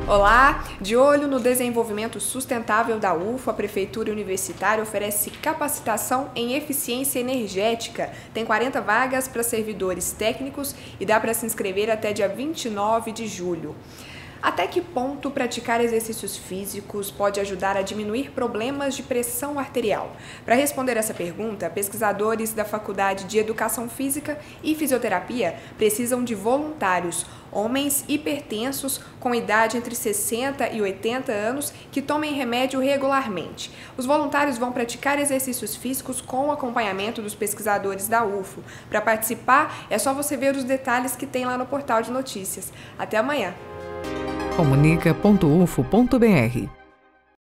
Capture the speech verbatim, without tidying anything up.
Olá! De olho no desenvolvimento sustentável da U F O, a Prefeitura Universitária oferece capacitação em eficiência energética. Tem quarenta vagas para servidores técnicos e dá para se inscrever até dia vinte e nove de julho. Até que ponto praticar exercícios físicos pode ajudar a diminuir problemas de pressão arterial? Para responder essa pergunta, pesquisadores da Faculdade de Educação Física e Fisioterapia precisam de voluntários, homens hipertensos com idade entre sessenta e oitenta anos que tomem remédio regularmente. Os voluntários vão praticar exercícios físicos com o acompanhamento dos pesquisadores da U F O. Para participar, é só você ver os detalhes que tem lá no portal de notícias. Até amanhã! comunica ponto u f o ponto b r